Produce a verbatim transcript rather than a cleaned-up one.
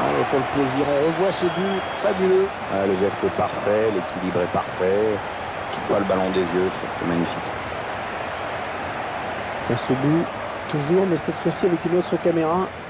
Allez, pour le plaisir, on revoit ce but fabuleux. Ah, le geste est parfait, l'équilibre est parfait. Quitte pas le ballon des yeux, c'est magnifique. Et ce but, toujours, mais cette fois-ci avec une autre caméra.